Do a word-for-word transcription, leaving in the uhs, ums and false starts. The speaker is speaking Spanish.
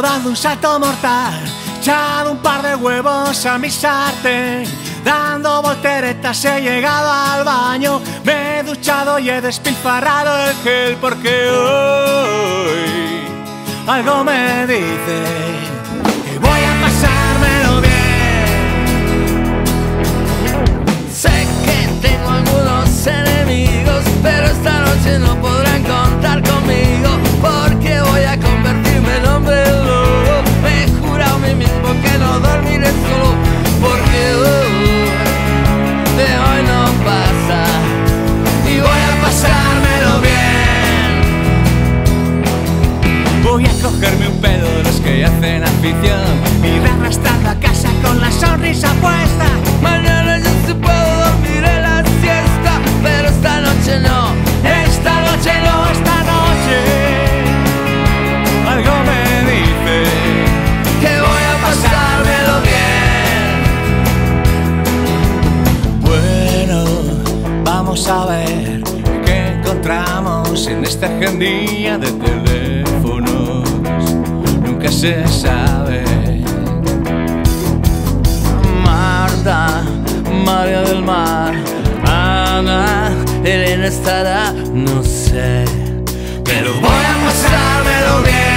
dado un salto mortal, echado un par de huevos a mi sartén, dando volteretas he llegado al baño, me he duchado y he despilfarrado el gel porque hoy algo me dice que voy a pasármelo bien. Sé que tengo algunos enemigos, pero esta noche no podrán contar conmigo, porque voy a convertirme en hombre lobo. Me he jurado a mí mismo que no dormiré solo, porque hoy de hoy no pasa y voy a pasármelo bien. Voy a cogerme un pedo de los que hacen afición, ir arrastrando a casa con la sonrisa puesta. Mañana yo sí puedo dormir en la siesta, pero esta noche no. Esta noche no, esta noche algo me dice que voy a pasármelo bien. Bueno, vamos a ver qué encontramos en esta agendilla de teléfonos. Nunca se sabe. Marta, María del Mar, Ana, Elena estará, no sé, pero voy a pasármelo bien.